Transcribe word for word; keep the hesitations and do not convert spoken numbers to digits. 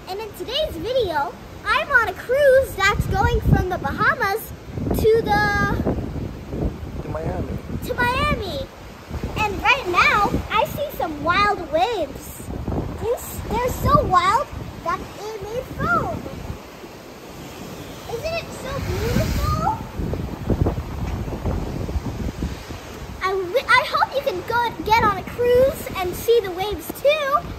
and in today's video, I'm on a cruise that's going from the Bahamas to the... To Miami. To Miami. And right now, I see some wild waves. They're so wild that they made foam. Isn't it so beautiful? I, I hope you can go get on a cruise and see the waves too.